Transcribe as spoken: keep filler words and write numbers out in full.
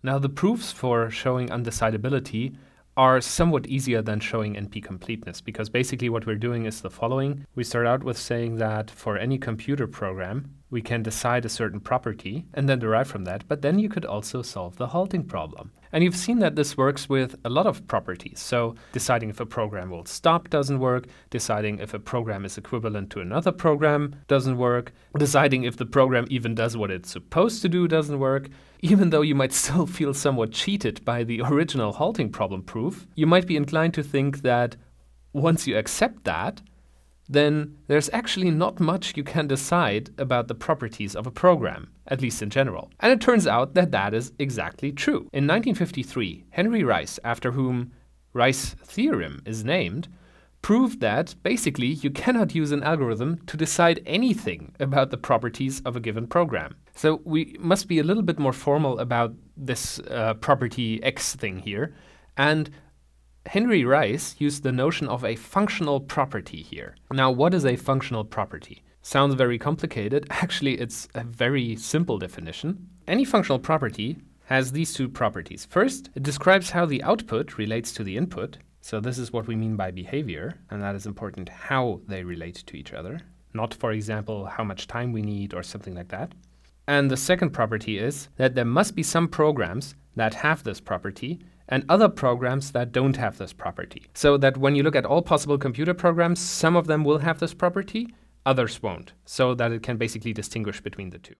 Now, the proofs for showing undecidability are somewhat easier than showing N P completeness, because basically what we're doing is the following. We start out with saying that for any computer program, we can decide a certain property and then derive from that, but then you could also solve the halting problem. And you've seen that this works with a lot of properties. So deciding if a program will stop doesn't work, deciding if a program is equivalent to another program doesn't work, deciding if the program even does what it's supposed to do doesn't work. Even though you might still feel somewhat cheated by the original halting problem proof, you might be inclined to think that once you accept that, then there's actually not much you can decide about the properties of a program, at least in general. And it turns out that that is exactly true. In nineteen fifty-three, Henry Rice, after whom Rice's theorem is named, proved that basically you cannot use an algorithm to decide anything about the properties of a given program. So we must be a little bit more formal about this uh, property X thing here. And Henry Rice used the notion of a functional property here. Now, what is a functional property? Sounds very complicated. Actually, it's a very simple definition. Any functional property has these two properties. First, it describes how the output relates to the input. So this is what we mean by behavior, and that is important, how they relate to each other. Not, for example, how much time we need or something like that. And the second property is that there must be some programs that have this property and other programs that don't have this property. So that when you look at all possible computer programs, some of them will have this property, others won't. So that it can basically distinguish between the two.